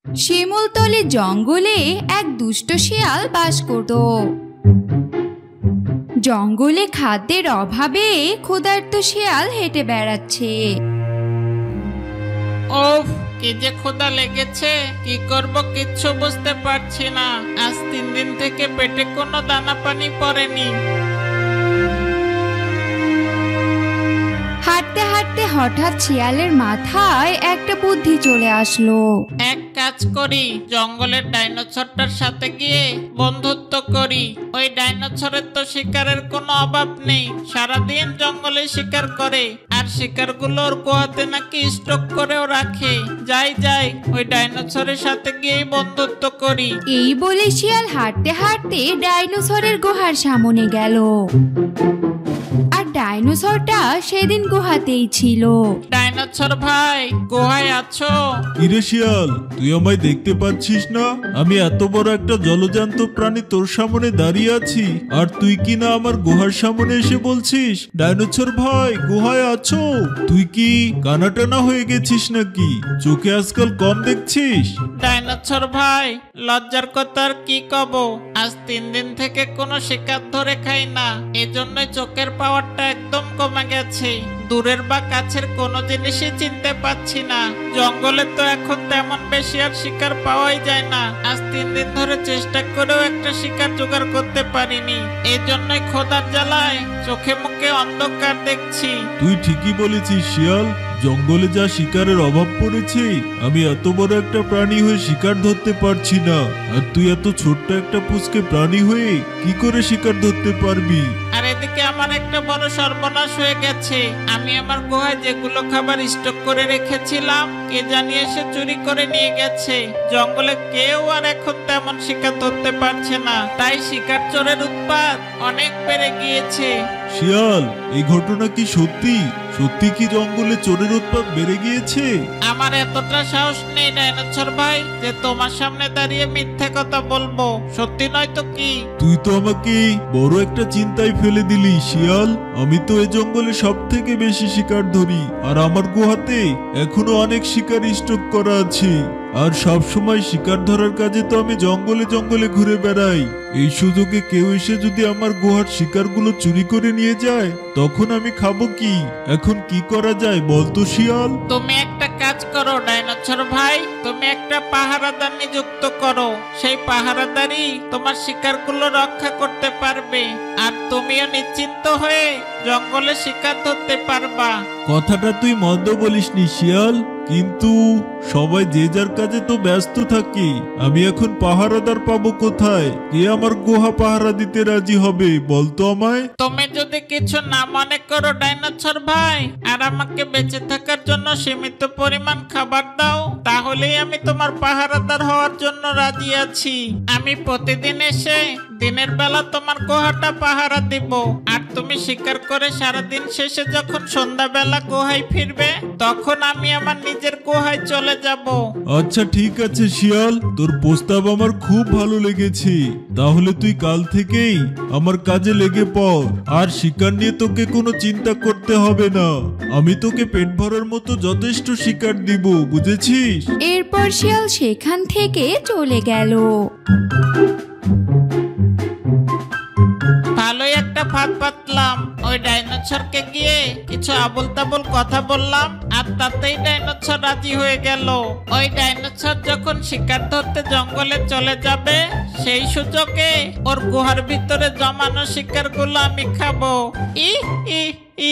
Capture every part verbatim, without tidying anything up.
শিমুলতলি জঙ্গলে এক দুষ্ট শিয়াল বাস করত। জঙ্গলে খাদ্যের অভাবে ক্ষুধার্ত শিয়াল হেঁটে বেড়াচ্ছে। ওফ, কি যে ক্ষুধা লেগেছে, কি করব কিচ্ছু বুঝতে পারছি না। আজ তিন দিন থেকে পেটে কোনো দানা পানি পড়েনি। হাঁটতে হাঁটতে হঠাৎ শিয়ালের মাথায় একটা বুদ্ধি চলে আসলো। এক কাজ করি, জঙ্গলের ডাইনোসরটার সাথে গিয়ে বন্ধুত্ব করি। ওই ডাইনোসরের তো শিকারের কোনো অভাব নেই, সারাদিন জঙ্গলে শিকার করে, আর শিকারগুলোর গুহাতে নাকি স্টক করেও রাখে। যাই যাই, ওই ডাইনোসরের সাথে গিয়ে বন্ধুত্ব করি। এই বলে শিয়াল হাঁটতে হাঁটতে ডাইনোসরের গুহার সামনে গেল। আর ডাইনোসরটা সেদিন গুহাতেই ছিল। ডাইনোসর ভাই, গুহায় আছো? কিরে শিয়াল, তুই আমায় দেখতে পাচ্ছিস না? আমি এত বড় একটা জলজান্ত প্রাণী তোর সামনে দাঁড়িয়ে আছি, আর তুই কি না আমার গুহার সামনে এসে বলছিস ডাইনোসর ভাই গুহায় আছো? তুই কি কানাটানা হয়ে গেছিস নাকি? চোখে আজকাল কম দেখছিস? ডাইনোসর ভাই, লজ্জার কথা আর কি কব। আজ তিন দিন থেকে কোনো শিকার ধরে খাই না, এজন্যই চোখের পাওয়ারটা একদম কমে গেছে। দূরের বা কাছের কোনো জিনিসই চিনতে পাচ্ছি না। জঙ্গলে তো এখন তেমন বেশি আর শিকার পাওয়াই যায় না। আজ তিন দিন ধরে চেষ্টা করেও একটা শিকার জোগাড় করতে পারিনি, এজন্যই খোদার জ্বালায় চোখে মুখে অন্ধকার দেখছি। তুই ঠিকই বলেছিস শিয়াল, জঙ্গলে যা শিকারের অভাব পড়েছে, আমি এত বড় একটা প্রাণী হয়ে শিকার ধরতে পারছি না, আর তুই এত ছোট্ট একটা পুচকে প্রাণী হয়ে কি করে শিকার ধরতে পারবি? আর এদিকে আমার একটা বড় সর্বনাশ হয়ে গেছে। আমি আমার গুহায় যেগুলো খাবার স্টক করে রেখেছিলাম, কে জানি এসে চুরি করে নিয়ে গেছে। জঙ্গলে কেউ আর এখন তেমন শিকার ধরতে পারছে না, তাই শিকার চোরের উৎপাত অনেক বেড়ে গিয়েছে। শিয়াল, এই ঘটনা কি সত্যি? সত্যি কি জঙ্গলে চোরের উৎপাত বেড়ে গিয়েছে? আমার এতটা সাহস নেই ডাইনোসর ভাই যে তোমার সামনে দাঁড়িয়ে মিথ্যে কথা বলবো। সত্যি নয় তো কি? তুই তো আমাকে বড় একটা চিন্তায় ফেলে দিলি শিয়াল। আমি তো এই জঙ্গলে সব থেকে বেশি শিকার ধরি, আর আমার গুহাতে এখনো অনেক শিকার স্টক করা আছে। আর সব সময় শিকার ধরার কাজে তো আমি জঙ্গলে জঙ্গলে ঘুরে বেড়াই। এই সুযোগে কেউ এসে যদি আমার গুহার শিকারগুলো চুরি করে নিয়ে যায়, তখন আমি খাবো কি? এখন কি করা যায় বলতো শিয়াল? তুমি একটা কাজ করো ডাইনোসর ভাই, তুমি একটা পাহারাদার নিযুক্ত করো। সেই পাহারাদারই তোমার শিকারগুলো রক্ষা করতে পারবে, আর তুমিও নিশ্চিন্ত হয়ে জঙ্গলে শিকার ধরতে পারবা। কথাটা তুই মন্দ বলিসনি শিয়াল, কিন্তু সবাই যে যার কাজে তো ব্যস্ত থাকে। আমি এখন পাহারাদার পাবো কোথায়? কে আমার গুহা পাহারা দিতে রাজি হবে বলতো আমায়? তুমি যদি কিছু না মনে করো ডাইনোসর ভাই, আর আমাকে বেঁচে থাকার জন্য সীমিত পরিমাণ খাবার দাও, তাহলেই আমি তোমার পাহারাদার হওয়ার জন্য রাজি আছি। আমি প্রতিদিন এসে দিনের বেলা তোমার গুহাটা পাহারা দিব, আর তুমি শিকার করে সারাদিন শেষে যখন সন্ধ্যাবেলা গুহায় ফিরবে, তখন আমি আমার নিজের গুহায় চলে যাব। আচ্ছা ঠিক আছে শিয়াল, তোর প্রস্তাব আমার খুব ভালো লেগেছে। তাহলে তুই কাল থেকেই আমার কাজে লেগে পড়, আর শিকার নিয়ে তোকে কোনো চিন্তা করতে হবে না। আমি তোকে পেট ভরার মতো যথেষ্ট শিকার দিব, বুঝেছিস? এরপর শিয়াল সেখান থেকে চলে গেল। ভালোই একটা ফাঁদ পাতলাম। ওই ডাইনোসরকে গিয়ে কিছু আবল তাবল কথা বললাম, আর তাতেই ডাইনোসর রাজি হয়ে গেল। ওই ডাইনোসর যখন শিকার ধরতে জঙ্গলে চলে যাবে, সেই সুযোগে ওর গুহার ভিতরে জমানো শিকারগুলো আমি খাবো। ই ই ই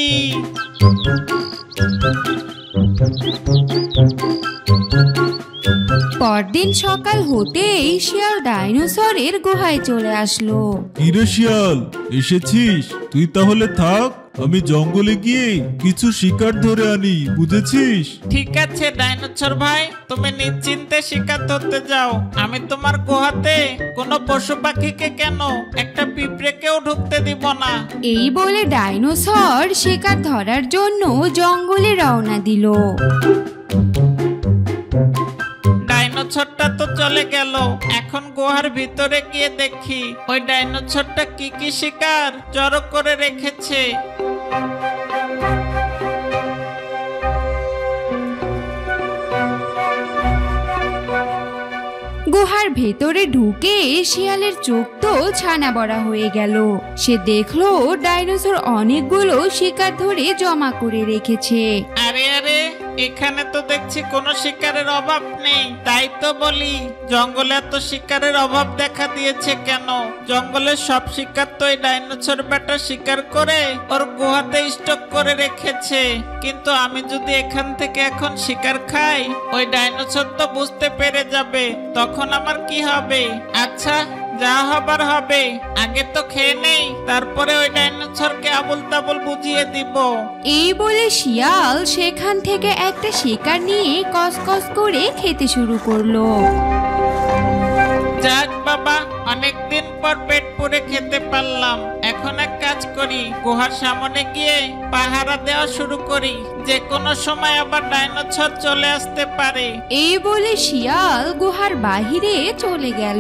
পরদিন সকাল হতেই শিয়াল ডাইনোসরের গুহায় চলে আসলো। কিরে শিয়াল, এসেছিস? তুই তাহলে থাক, আমি জঙ্গলে গিয়ে কিছু শিকার ধরে আনি, বুঝেছিস? ঠিক আছে ডাইনোসর ভাই, তুমি নিশ্চিন্তে শিকার ধরতে যাও। আমি তোমার গুহাতে কোনো পশু পাখিকে কেন, একটা পিঁপড়েকেও ঢুকতে দিব না। এই বলে ডাইনোসর শিকার ধরার জন্য জঙ্গলে রওনা দিল। ডাইনোসরটা তো চলে গেল, এখন গুহার ভিতরে গিয়ে দেখি ওই ডাইনোসরটা কি কি শিকার জড়ো করে রেখেছে। গুহার ভেতরে ঢুকে শিয়ালের চোখ তো ছানা বড়া হয়ে গেল। সে দেখলো ডাইনোসর অনেকগুলো শিকার ধরে জমা করে রেখেছে। আরে আরে, এখানে তো দেখছি কোনো শিকারের অভাব নেই। তাই তো বলি, জঙ্গলে এত শিকারের অভাব দেখা দিয়েছে কেন? জঙ্গলের সব শিকার তো এই ডাইনোসর বেটা শিকার করে ওর গুহাতে স্টক করে রেখেছে। কিন্তু আমি যদি এখান থেকে এখন শিকার খাই, ওই ডাইনোসর তো বুঝতে পেরে যাবে, তখন আমার কি হবে? আচ্ছা, যা হবার হবে, আগে তো খেয়ে নেই, তারপরে ওই ডাইনোসরকে আবুল তাবুল বুঝিয়ে দিব। এই বলে শিয়াল সেখান থেকে একটা শিকার নিয়ে কসকস করে খেতে শুরু করলো। যাক বাবা, অনেকদিন পর পেট পুরে খেতে পারলাম। এখন এক কাজ করি, গুহার সামনে গিয়ে পাহারা দেওয়া শুরু করি, যে কোনো সময় আবার ডাইনোসর চলে আসতে পারে। এই বলে শিয়াল গুহার বাহিরে চলে গেল।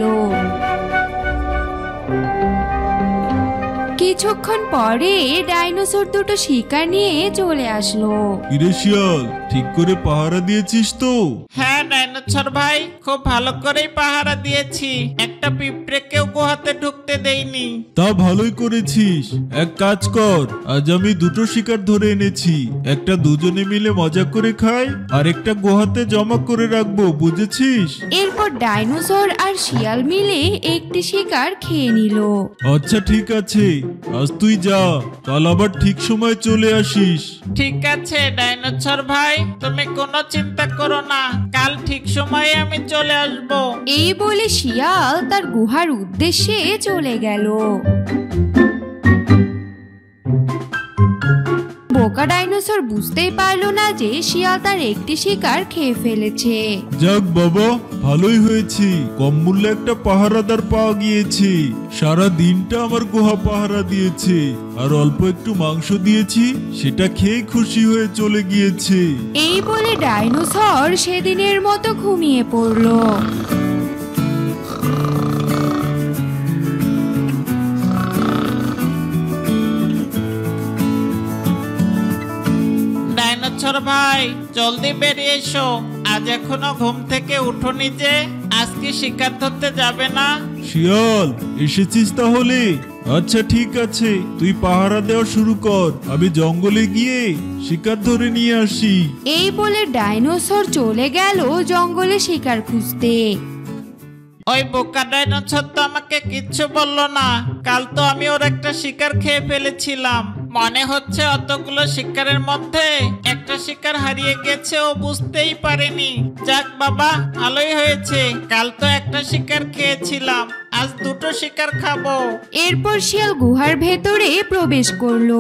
কিছুক্ষণ পরে ডাইনোসর দুটো শিকার নিয়ে চলে আসলো। কিরে শিয়াল, ঠিক করে পাহারা দিয়েছিস তো? হ্যাঁ ডাইনোসর ভাই, খুব ভালো করেই পাহারা দিয়েছি, একটা পিঁপড়েকেও গুহাতে ঢুকতে দেইনি। তা ভালোই করেছিস। এক কাজ কর, আজ আমি দুটো শিকার ধরে এনেছি, একটা দুজনে মিলে মজা করে খাই, আর একটা গুহাতে জমা করে রাখবো, বুঝেছিস? এরপর ডাইনোসর আর শিয়াল মিলে একটি শিকার খেয়ে নিল। আচ্ছা ঠিক আছে, আজ তুই যা, কাল আবার ঠিক সময় চলে আসিস। ঠিক আছে ডাইনোসর ভাই, তুমি কোনো চিন্তা করো না, কাল ঠিক সময়ে আমি চলে আসবো। এই বলে শিয়াল তার গুহার উদ্দেশ্যে চলে গেল। বোকা ডাইনোসর বুঝতেই পারলো না যে শিয়াল তার একটি শিকার খেয়ে ফেলেছে। যাক বাবা, ভালোই হয়েছে, কম মূল্যে একটা পাহারাদার পাওয়া গিয়েছে। সারা দিনটা আমার গুহা পাহারা দিয়েছে, আর অল্প একটু মাংস দিয়েছি, সেটা খেয়ে খুশি হয়ে চলে গিয়েছে। এই বলে ডাইনোসর সেদিনের মতো ঘুমিয়ে পড়লো। ডাইনোসর ভাই, জলদি বেরিয়ে এসো, আজ এখনো ঘুম থেকে উঠোনি যে, আজকে শিকার ধরতে যাবে না? শিয়াল, এসেছিস তাহলে? আচ্ছা ঠিক আছে, তুই পাহারা দেওয়া শুরু কর, আমি জঙ্গলে গিয়ে শিকার ধরে নিয়ে আসি। এই বলে ডাইনোসর চলে গেল জঙ্গলে শিকার খুঁজতে। ওই বোকা ডাইনোসর তো আমাকে কিচ্ছু বললো না, কাল তো আমি ওর একটা শিকার খেয়ে ফেলেছিলাম। মনে হচ্ছে অতগুলো শিকারের মধ্যে একটা শিকার হারিয়ে গেছে, ও বুঝতেই পারেনি। যাক বাবা, ভালোই হয়েছে, কাল তো একটা শিকার খেয়েছিলাম, আজ দুটো শিকার খাবো। এরপর শিয়াল গুহার ভেতরে প্রবেশ করলো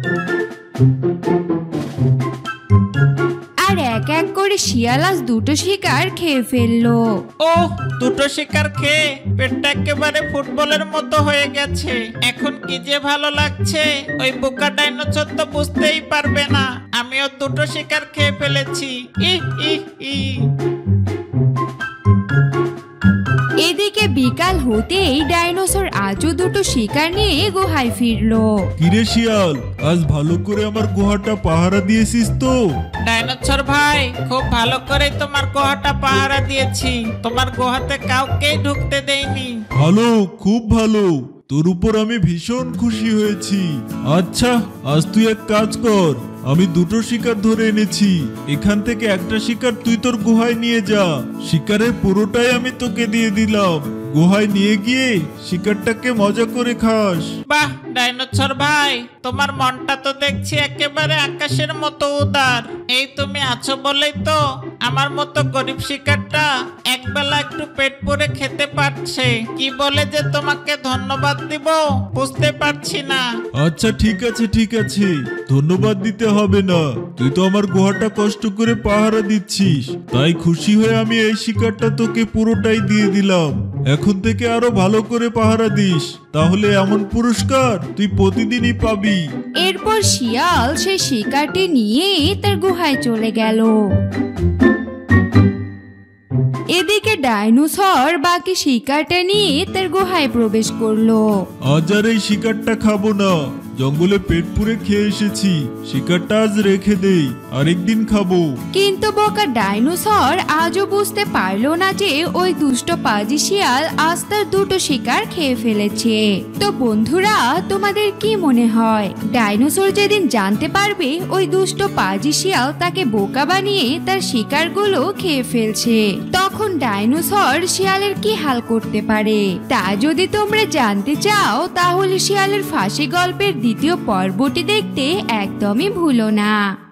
আর এক এক করে শিয়াল আজ দুটো শিকার খেয়ে ফেললো। ও, দুটো শিকার খেয়ে পেটটা একেবারে ফুটবলের মতো হয়ে গেছে, এখন কি যে ভালো লাগছে। ওই বোকা ডাইনোসর তো বুঝতেই পারবে না আমিও দুটো শিকার খেয়ে ফেলেছি। ই ই ই এদিকে বিকাল হতেই ডাইনোসর আজও দুটো শিকার নিয়ে গুহায় ফিরলো। কিরে শিয়াল, আজ ভালো করে আমার গুহাটা পাহারা দিয়েছিস তো? ডাইনোসর ভাই, খুব ভালো করে তোমার গুহাটা পাহারা দিয়েছি, তোমার গুহাতে কাউকেই ঢুকতে দেইনি। ভালো, খুব ভালো, তোর উপর আমি ভীষণ খুশি হয়েছি। আচ্ছা, আজ তুই এক কাজ কর, আমি দুটো শিকার ধরে এনেছি, এখান থেকে একটা শিকার তুই তোর গুহায় নিয়ে যা, শিকারের পুরোটাই আমি তোকে দিয়ে দিলাম, গুহায় নিয়ে গিয়ে শিকারটাকে মজা করে খাস। বাহ ডাইনোসর ভাই, তোমার মনটা তো দেখছি একেবারে আকাশের মতো উদার। এই তুমি আছো বলেই তো আমার মতো গরিব শিকারটা একবেলা একটু পেট পুরে খেতে পারছে। কি বলে যে তোমাকে ধন্যবাদ দিব বুঝতে পারছি না। আচ্ছা ঠিক আছে ঠিক আছে, ধন্যবাদ দিতে হবে না, তুই তো আমার গুহাটা কষ্ট করে পাহারা দিচ্ছিস, তাই খুশি হয়ে আমি এই শিকারটা তোকে পুরোটাই দিয়ে দিলাম। এখন থেকে আরো ভালো করে পাহারা দিস, তাহলে এমন পুরস্কার তুই প্রতিদিনই পাবি। এরপর শিয়াল সেই শিকারটি নিয়ে তার গুহায় চলে গেল। এদিকে ডাইনোসর বাকি শিকারটা নিয়ে তার গুহায় প্রবেশ করলো। আজ আর এই শিকারটা খাবো না, জঙ্গলে পেট পুরে খেয়ে এসেছি, শিকারটা আজ রেখে দেই, আরেকদিন খাবো। কিন্তু বোকা ডাইনোসর আজও বুঝতে পারলো না যে ওই দুষ্ট পাজি শিয়াল আজ তার দুটো শিকার খেয়ে ফেলেছে। তো বন্ধুরা, তোমাদের কি মনে হয় ডাইনোসর যেদিন জানতে পারবে ওই দুষ্ট পাজি শিয়াল তাকে বোকা বানিয়ে তার শিকারগুলো খেয়ে ফেলছে, তখন ডাইনোসর শিয়ালের কি হাল করতে পারে? তা যদি তোমরা জানতে চাও তাহলে শিয়ালের ফাঁসি গল্পের দ্বিতীয় পর্বটি দেখতে একদমই ভুলো না।